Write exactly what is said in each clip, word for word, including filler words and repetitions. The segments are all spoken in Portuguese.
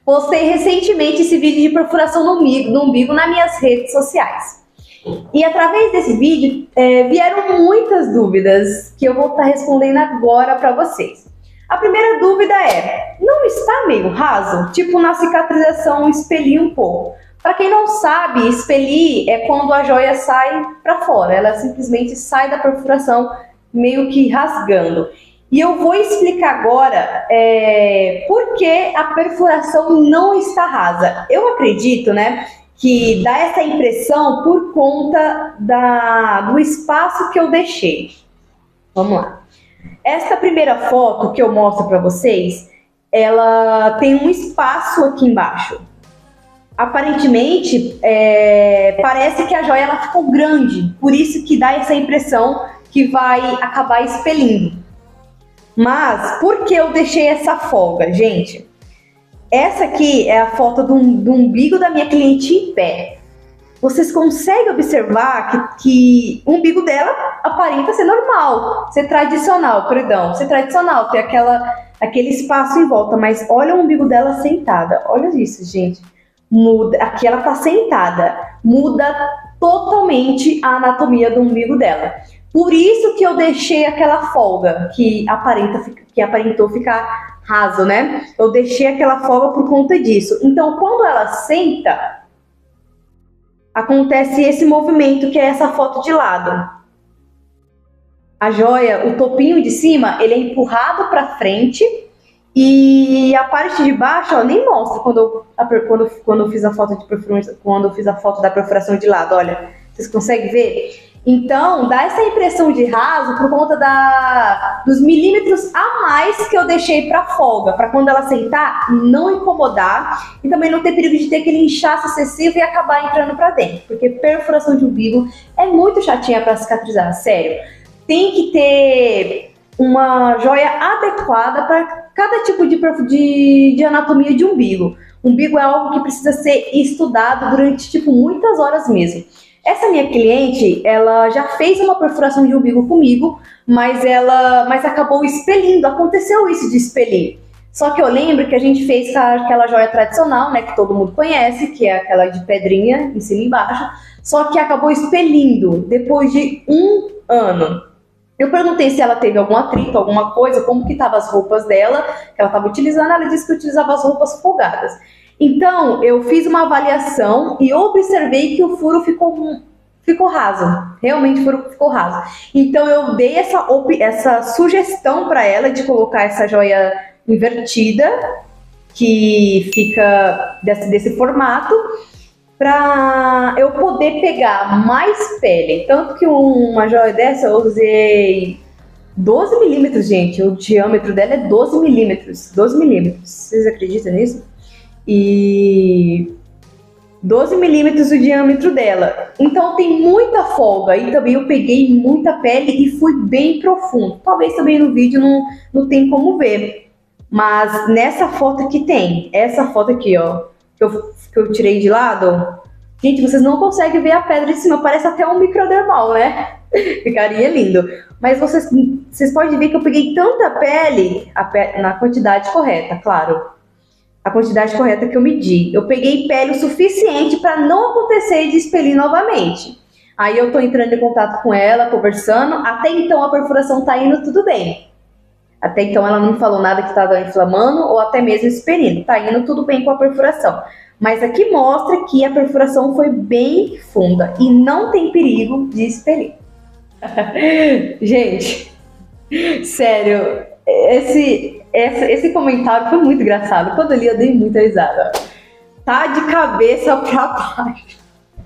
Postei recentemente esse vídeo de perfuração no umbigo, no umbigo nas minhas redes sociais. E através desse vídeo é, vieram muitas dúvidas que eu vou estar respondendo agora para vocês. A primeira dúvida é, não está meio raso? Tipo na cicatrização expelir um pouco. Para quem não sabe, expelir é quando a joia sai para fora, ela simplesmente sai da perfuração meio que rasgando. E eu vou explicar agora é, por que a perfuração não está rasa. Eu acredito, né, que dá essa impressão por conta da, do espaço que eu deixei. Vamos lá. Esta primeira foto que eu mostro para vocês, ela tem um espaço aqui embaixo. Aparentemente, é, parece que a joia ela ficou grande, por isso que dá essa impressão que vai acabar expelindo. Mas, por que eu deixei essa folga, gente? Essa aqui é a foto do, do umbigo da minha cliente em pé. Vocês conseguem observar que, que o umbigo dela aparenta ser normal, ser tradicional, perdão, ser tradicional, ter aquela, aquele espaço em volta, mas olha o umbigo dela sentada, olha isso, gente. Muda, aqui ela tá sentada, muda totalmente a anatomia do umbigo dela. Por isso que eu deixei aquela folga que, aparenta, que aparentou ficar raso, né? Eu deixei aquela folga por conta disso. Então, quando ela senta, acontece esse movimento que é essa foto de lado. A joia, o topinho de cima, ele é empurrado para frente. E a parte de baixo, ó, nem mostra quando eu, quando, quando eu fiz a foto de perfuração, quando eu fiz a foto da perfuração de lado, olha, vocês conseguem ver? Então, dá essa impressão de raso por conta da, dos milímetros a mais que eu deixei para folga, para quando ela sentar, não incomodar e também não ter perigo de ter aquele inchaço excessivo e acabar entrando para dentro, porque perfuração de umbigo é muito chatinha para cicatrizar, sério. Tem que ter uma joia adequada para cada tipo de, de, de anatomia de umbigo. Umbigo é algo que precisa ser estudado durante tipo muitas horas mesmo. Essa minha cliente, ela já fez uma perfuração de umbigo comigo, mas ela, mas acabou expelindo. Aconteceu isso de expelir. Só que eu lembro que a gente fez aquela joia tradicional, né, que todo mundo conhece, que é aquela de pedrinha em cima e embaixo. Só que acabou expelindo depois de um ano. Eu perguntei se ela teve algum atrito, alguma coisa, como que estavam as roupas dela, que ela estava utilizando, ela disse que utilizava as roupas folgadas. Então, eu fiz uma avaliação e observei que o furo ficou, ficou raso, realmente o furo ficou raso. Então, eu dei essa, essa sugestão para ela de colocar essa joia invertida, que fica desse, desse formato, para eu poder pegar mais pele. Tanto que uma joia dessa eu usei doze milímetros, gente. O diâmetro dela é doze milímetros. doze milímetros. Vocês acreditam nisso? E doze milímetros o diâmetro dela. Então tem muita folga. E também eu peguei muita pele e fui bem profundo. Talvez também no vídeo não, não tem como ver. Mas nessa foto aqui tem. Essa foto aqui, ó. Que eu, que eu tirei de lado. Gente, vocês não conseguem ver a pedra de cima. Parece até um microdermal, né? Ficaria lindo. Mas vocês, vocês podem ver que eu peguei tanta pele, a pe na quantidade correta, claro. A quantidade correta que eu medi. Eu peguei pele o suficiente para não acontecer de expelir novamente. Aí eu tô entrando em contato com ela, conversando. Até então a perfuração tá indo tudo bem. Até então ela não me falou nada que estava inflamando ou até mesmo expelindo. Tá indo tudo bem com a perfuração. Mas aqui mostra que a perfuração foi bem funda e não tem perigo de expelir. Gente, sério, esse, esse, esse comentário foi muito engraçado. Quando eu li eu dei muita risada. Tá de cabeça pra baixo.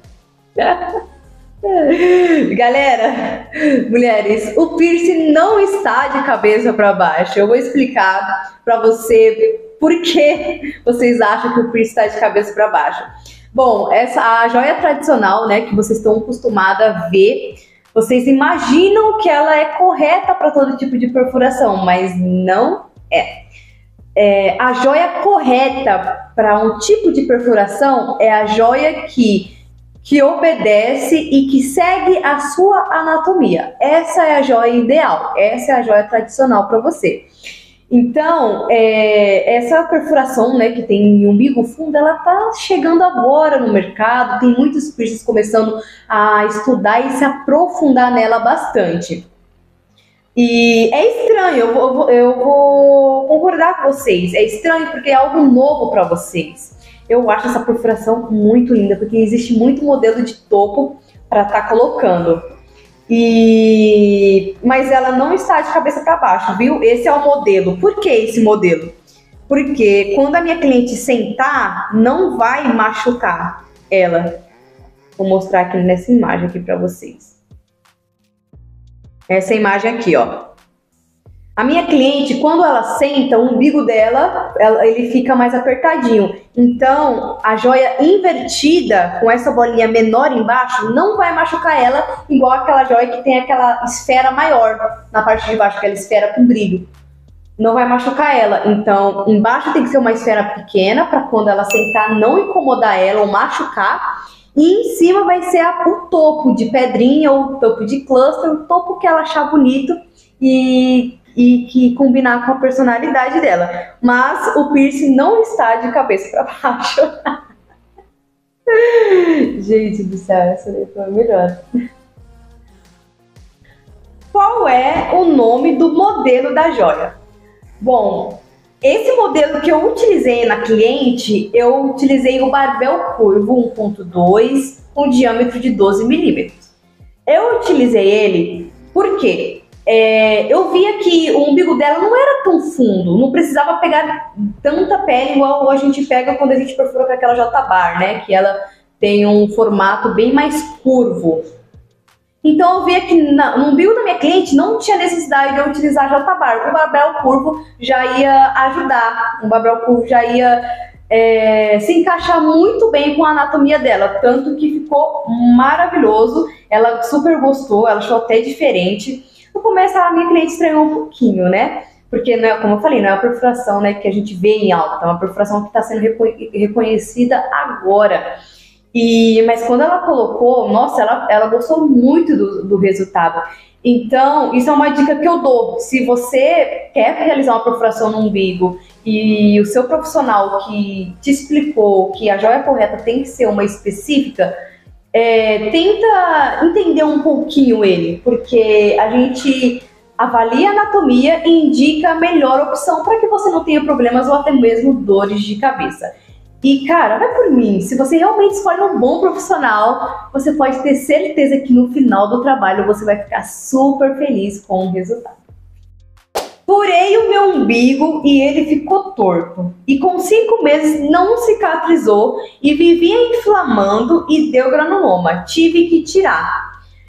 Galera, mulheres, o piercing não está de cabeça para baixo. Eu vou explicar para você por que vocês acham que o piercing está de cabeça para baixo. Bom, essa a joia tradicional, né, que vocês estão acostumados a ver, vocês imaginam que ela é correta para todo tipo de perfuração, mas não é. É, a joia correta para um tipo de perfuração é a joia que que obedece e que segue a sua anatomia. Essa é a joia ideal, essa é a joia tradicional para você. Então, é, essa perfuração, né, que tem umbigo fundo, ela tá chegando agora no mercado, tem muitos piercings começando a estudar e se aprofundar nela bastante. E é estranho, eu vou, eu vou concordar com vocês, é estranho porque é algo novo para vocês. Eu acho essa perfuração muito linda, porque existe muito modelo de topo para estar colocando. E... Mas ela não está de cabeça para baixo, viu? Esse é o modelo. Por que esse modelo? Porque quando a minha cliente sentar, não vai machucar ela. Vou mostrar aqui nessa imagem aqui para vocês. Essa imagem aqui, ó. A minha cliente, quando ela senta, o umbigo dela, ela, ele fica mais apertadinho. Então, a joia invertida, com essa bolinha menor embaixo, não vai machucar ela, igual aquela joia que tem aquela esfera maior na parte de baixo, aquela esfera com brilho. Não vai machucar ela. Então, embaixo tem que ser uma esfera pequena, para quando ela sentar, não incomodar ela ou machucar. E em cima vai ser a, o topo de pedrinha ou o topo de cluster, o topo que ela achar bonito e... e que combinar com a personalidade dela. Mas o piercing não está de cabeça para baixo. Gente do céu, essa daí foi a melhor. Qual é o nome do modelo da joia? Bom, esse modelo que eu utilizei na cliente, eu utilizei o barbel curvo um ponto dois com diâmetro de doze milímetros. Eu utilizei ele porque É, eu via que o umbigo dela não era tão fundo, não precisava pegar tanta pele igual a gente pega quando a gente perfura com aquela J-Bar, né? Que ela tem um formato bem mais curvo. Então eu via que na, no umbigo da minha cliente não tinha necessidade de eu utilizar J-Bar. O barbel curvo já ia ajudar, o barbel curvo já ia é, se encaixar muito bem com a anatomia dela, tanto que ficou maravilhoso, ela super gostou, ela achou até diferente. No começo a minha cliente estranhou um pouquinho, né? Porque, não é, como eu falei, não é uma perfuração, né, que a gente vê em alta, é uma perfuração que está sendo reconhecida agora. E, mas quando ela colocou, nossa, ela, ela gostou muito do, do resultado. Então, isso é uma dica que eu dou. Se você quer realizar uma perfuração no umbigo e o seu profissional que te explicou que a joia correta tem que ser uma específica, É, tenta entender um pouquinho ele, porque a gente avalia a anatomia e indica a melhor opção para que você não tenha problemas ou até mesmo dores de cabeça. E cara, vai por mim, se você realmente escolhe um bom profissional, você pode ter certeza que no final do trabalho você vai ficar super feliz com o resultado. Furei o meu umbigo e ele ficou torto. E com cinco meses não cicatrizou e vivia inflamando e deu granuloma. Tive que tirar.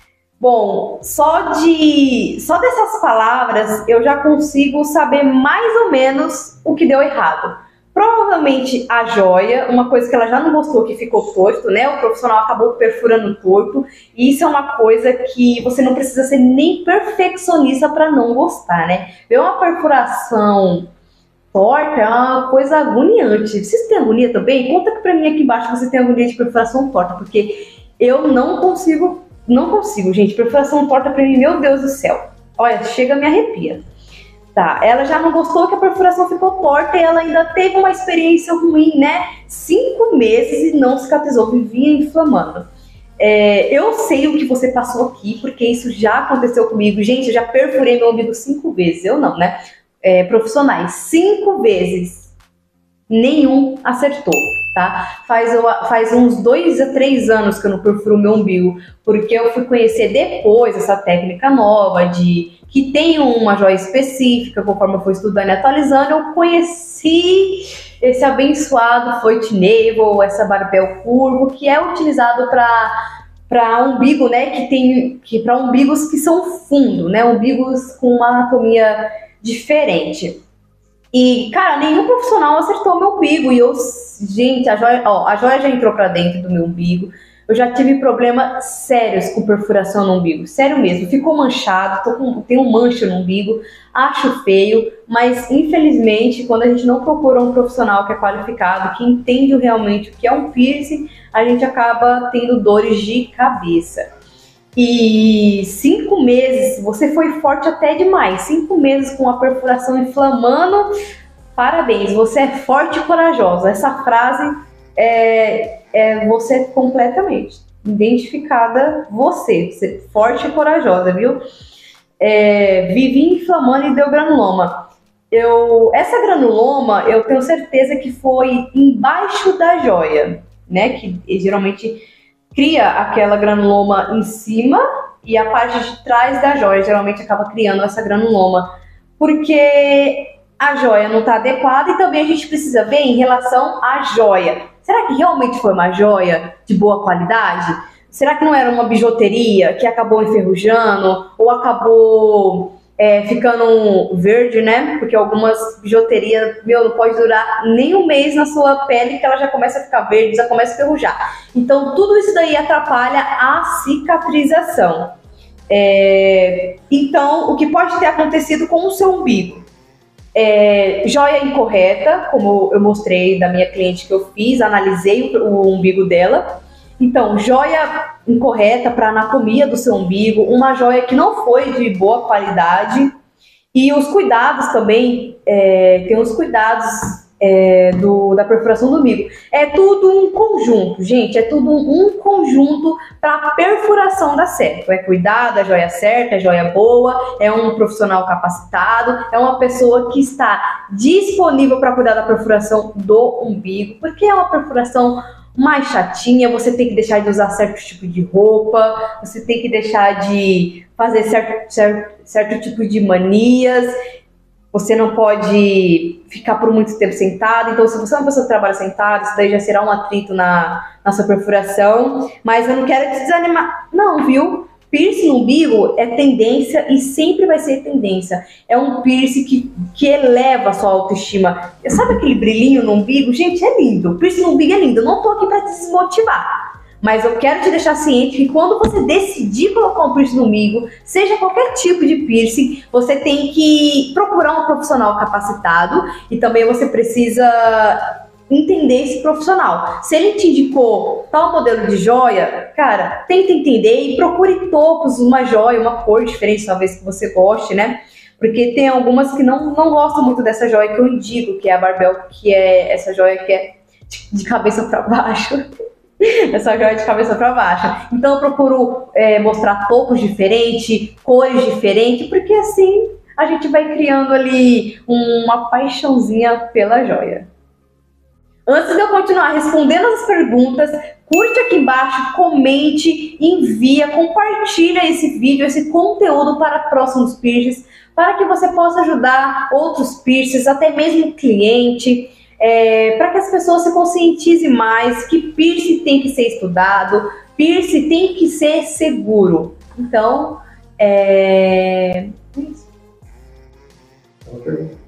Bom, só, de, só dessas palavras eu já consigo saber mais ou menos o que deu errado. Provavelmente a joia, uma coisa que ela já não gostou que ficou torto, né? O profissional acabou perfurando torto. E isso é uma coisa que você não precisa ser nem perfeccionista para não gostar, né? Ver uma perfuração torta é uma coisa agoniante. Vocês têm agonia também? Conta aqui pra mim aqui embaixo se você tem agonia de perfuração torta, porque eu não consigo, não consigo, gente. Perfuração torta pra mim, meu Deus do céu. Olha, chega a me arrepia. Tá, ela já não gostou que a perfuração ficou torta e ela ainda teve uma experiência ruim, né? Cinco meses e não cicatrizou, vivia inflamando. É, eu sei o que você passou aqui, porque isso já aconteceu comigo. Gente, eu já perfurei meu umbigo cinco vezes, eu não, né? É, profissionais, cinco vezes, nenhum acertou, tá? Faz, faz uns dois a três anos que eu não perfuro meu umbigo, porque eu fui conhecer depois essa técnica nova de que tem uma joia específica, conforme eu fui estudando e atualizando, eu conheci esse abençoado Floyd Navel, essa barbel curvo, que é utilizado para para umbigo, né, que tem que para umbigos que são fundo, né, umbigos com uma anatomia diferente. E, cara, nenhum profissional acertou meu umbigo e eu, gente, a joia, ó, a joia já entrou para dentro do meu umbigo. Eu já tive problemas sérios com perfuração no umbigo, sério mesmo, ficou manchado, tô com, tem um mancha no umbigo, acho feio, mas infelizmente quando a gente não procura um profissional que é qualificado, que entende realmente o que é um piercing, a gente acaba tendo dores de cabeça. E cinco meses, você foi forte até demais. Cinco meses com a perfuração inflamando, parabéns, você é forte e corajosa. Essa frase é, é você completamente identificada, você, você é forte e corajosa, viu? É, vivi inflamando e deu granuloma. Eu, essa granuloma, eu tenho certeza que foi embaixo da joia, né? Que geralmente cria aquela granuloma em cima e a parte de trás da joia geralmente acaba criando essa granuloma, porque a joia não está adequada e também a gente precisa ver em relação à joia. Será que realmente foi uma joia de boa qualidade? Será que não era uma bijuteria que acabou enferrujando ou acabou é, ficando verde, né? Porque algumas bijuterias, meu, não pode durar nem um mês na sua pele que ela já começa a ficar verde, já começa a enferrujar. Então, tudo isso daí atrapalha a cicatrização. É, então, o que pode ter acontecido com o seu umbigo? É, joia incorreta, como eu mostrei da minha cliente que eu fiz, analisei o, o umbigo dela. Então, joia incorreta para a anatomia do seu umbigo, uma joia que não foi de boa qualidade. E os cuidados também, é, tem os cuidados é, do, da perfuração do umbigo. É tudo um conjunto, gente, é tudo um, um conjunto para a perfuração dar certo. É cuidar da joia certa, é joia boa, é um profissional capacitado, é uma pessoa que está disponível para cuidar da perfuração do umbigo, porque é uma perfuração mais chatinha, você tem que deixar de usar certo tipo de roupa, você tem que deixar de fazer certo, certo, certo tipo de manias, você não pode ficar por muito tempo sentado. Então, se você é uma pessoa que trabalha sentada, isso daí já será um atrito na, na sua perfuração, mas eu não quero te desanimar, não, viu? Piercing no umbigo é tendência e sempre vai ser tendência. É um piercing que, que eleva a sua autoestima. Sabe aquele brilhinho no umbigo? Gente, é lindo. Piercing no umbigo é lindo. Eu não tô aqui para te desmotivar. Mas eu quero te deixar ciente que quando você decidir colocar um piercing no umbigo, seja qualquer tipo de piercing, você tem que procurar um profissional capacitado e também você precisa entender esse profissional. Se ele te indicou tal modelo de joia, cara, tenta entender e procure topos, uma joia, uma cor diferente, talvez que você goste, né? Porque tem algumas que não, não gostam muito dessa joia que eu indico, que é a Barbell, que é essa joia que é de cabeça para baixo. Essa joia de cabeça para baixo. Então eu procuro é, mostrar topos diferentes, cores diferentes, porque assim a gente vai criando ali uma paixãozinha pela joia. Antes de eu continuar respondendo as perguntas, curte aqui embaixo, comente, envia, compartilha esse vídeo, esse conteúdo para próximos piercings, para que você possa ajudar outros piercings, até mesmo cliente, é, para que as pessoas se conscientizem mais que piercing tem que ser estudado, piercing tem que ser seguro. Então, é isso. Ok.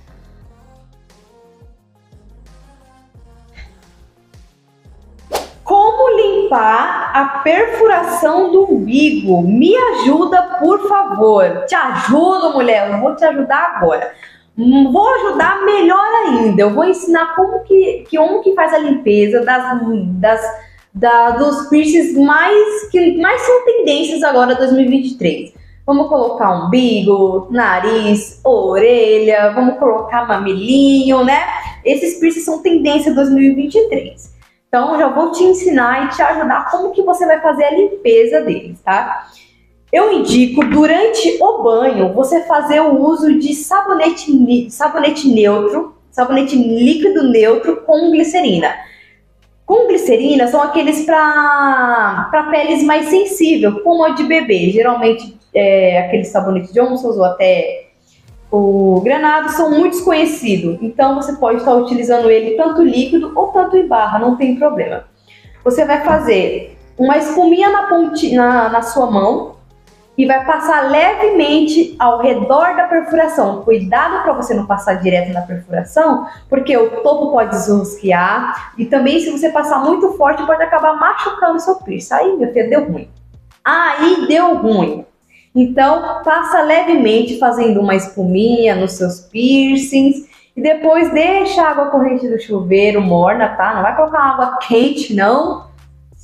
Como limpar a perfuração do umbigo? Me ajuda, por favor. Te ajudo, mulher. Eu vou te ajudar agora. Vou ajudar melhor ainda. Eu vou ensinar como que, que, como que faz a limpeza das, das, da, dos piercings mais, que mais são tendências agora dois mil e vinte e três. Vamos colocar umbigo, nariz, orelha, vamos colocar mamilinho, né? Esses piercings são tendência dois mil e vinte e três. Então, já vou te ensinar e te ajudar como que você vai fazer a limpeza deles, tá? Eu indico, durante o banho, você fazer o uso de sabonete, sabonete neutro, sabonete líquido neutro com glicerina. Com glicerina são aqueles para peles mais sensíveis, como a de bebê. Geralmente, é, aquele sabonete Johnson's ou até o Granado são muito desconhecidos, então você pode estar utilizando ele tanto líquido ou tanto em barra, não tem problema. Você vai fazer uma espuminha na, ponte, na, na sua mão e vai passar levemente ao redor da perfuração. Cuidado para você não passar direto na perfuração, porque o topo pode desrosquear e também se você passar muito forte pode acabar machucando o seu piercing. Aí, meu filho, deu ruim. Aí deu ruim. Então, passa levemente fazendo uma espuminha nos seus piercings e depois deixa a água corrente do chuveiro morna, tá? Não vai colocar água quente, não.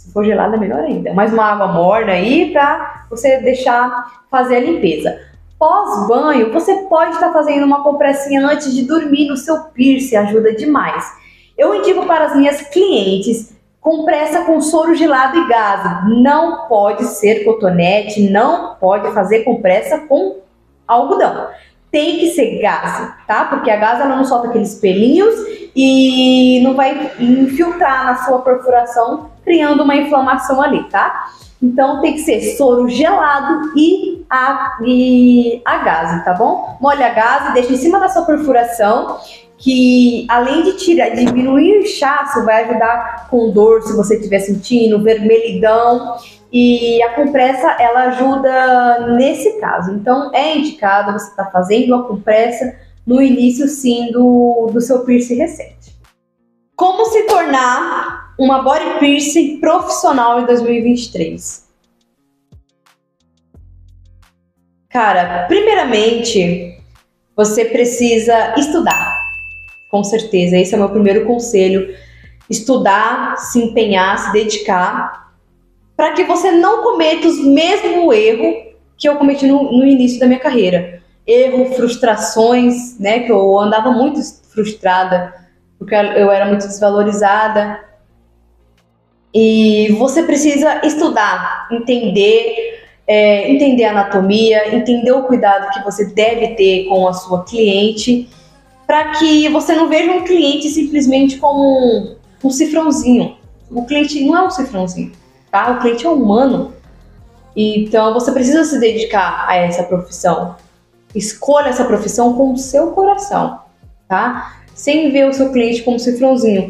Se for gelada é melhor ainda. Mais uma água morna aí para você deixar fazer a limpeza. Pós-banho, você pode estar fazendo uma compressinha antes de dormir no seu piercing, ajuda demais. Eu indico para as minhas clientes compressa com soro gelado e gás. Não pode ser cotonete, não pode fazer compressa com algodão. Tem que ser gás, tá? Porque a gás ela não solta aqueles pelinhos e não vai infiltrar na sua perfuração, criando uma inflamação ali, tá? Então tem que ser soro gelado e a, e a gás, tá bom? Molha a gás e deixa em cima da sua perfuração, que além de tirar, diminuir o inchaço, vai ajudar com dor se você estiver sentindo, vermelhidão. E a compressa, ela ajuda nesse caso. Então, é indicado você estar tá fazendo a compressa no início, sim, do, do seu piercing recente. Como se tornar uma body piercing profissional em dois mil e vinte e três? Cara, primeiramente, você precisa estudar. Com certeza, esse é o meu primeiro conselho. Estudar, se empenhar, se dedicar, para que você não cometa o mesmo erro que eu cometi no, no início da minha carreira. Erro, frustrações, né? Que eu andava muito frustrada, porque eu era muito desvalorizada. E você precisa estudar, entender, é, entender a anatomia, entender o cuidado que você deve ter com a sua cliente, para que você não veja um cliente simplesmente como um, um cifrãozinho. O cliente não é um cifrãozinho. Tá? O cliente é humano, então você precisa se dedicar a essa profissão. Escolha essa profissão com o seu coração, tá? Sem ver o seu cliente como cifrãozinho,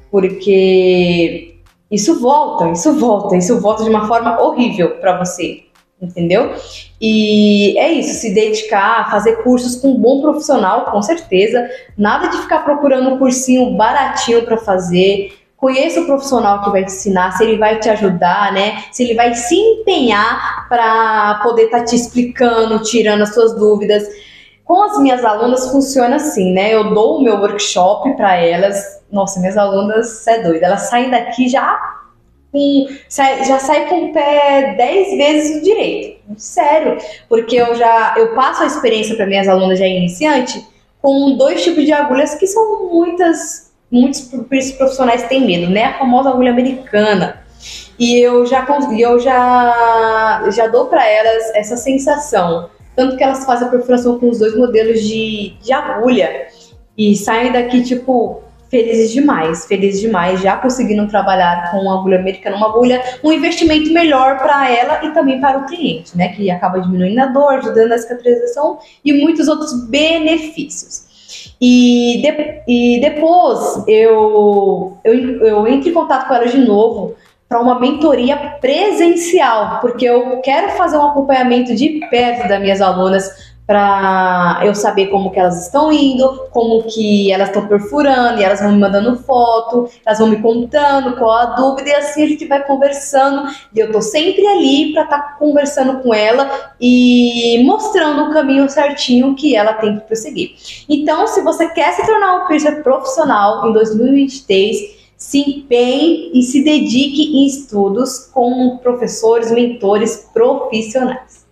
porque isso volta, isso volta, isso volta de uma forma horrível para você, entendeu? E é isso, se dedicar, fazer cursos com um bom profissional, com certeza. Nada de ficar procurando um cursinho baratinho para fazer. Conheça o profissional que vai te ensinar, se ele vai te ajudar, né? Se ele vai se empenhar para poder estar tá te explicando, tirando as suas dúvidas. Com as minhas alunas funciona assim, né? Eu dou o meu workshop para elas. Nossa, minhas alunas, você é doida. Elas saem daqui já com, já saem com o pé dez vezes direito. Sério. Porque eu já eu passo a experiência para minhas alunas já iniciantes com dois tipos de agulhas que são muitas... Muitos profissionais têm medo, né? A famosa agulha americana. E eu já, eu já, já dou para elas essa sensação. Tanto que elas fazem a perfuração com os dois modelos de, de agulha. E saem daqui, tipo, felizes demais. Felizes demais, já conseguindo trabalhar com uma agulha americana. Uma agulha, um investimento melhor para ela e também para o cliente, né? Que acaba diminuindo a dor, ajudando a cicatrização e muitos outros benefícios. E, de, e depois eu, eu, eu entro em contato com ela de novo para uma mentoria presencial, porque eu quero fazer um acompanhamento de perto das minhas alunas para eu saber como que elas estão indo, como que elas estão perfurando, e elas vão me mandando foto, elas vão me contando qual a dúvida, e assim a gente vai conversando, e eu tô sempre ali para estar tá conversando com ela e mostrando o caminho certinho que ela tem que prosseguir. Então, se você quer se tornar um piercer profissional em dois mil e vinte e três, se empenhe e se dedique em estudos com professores, mentores profissionais.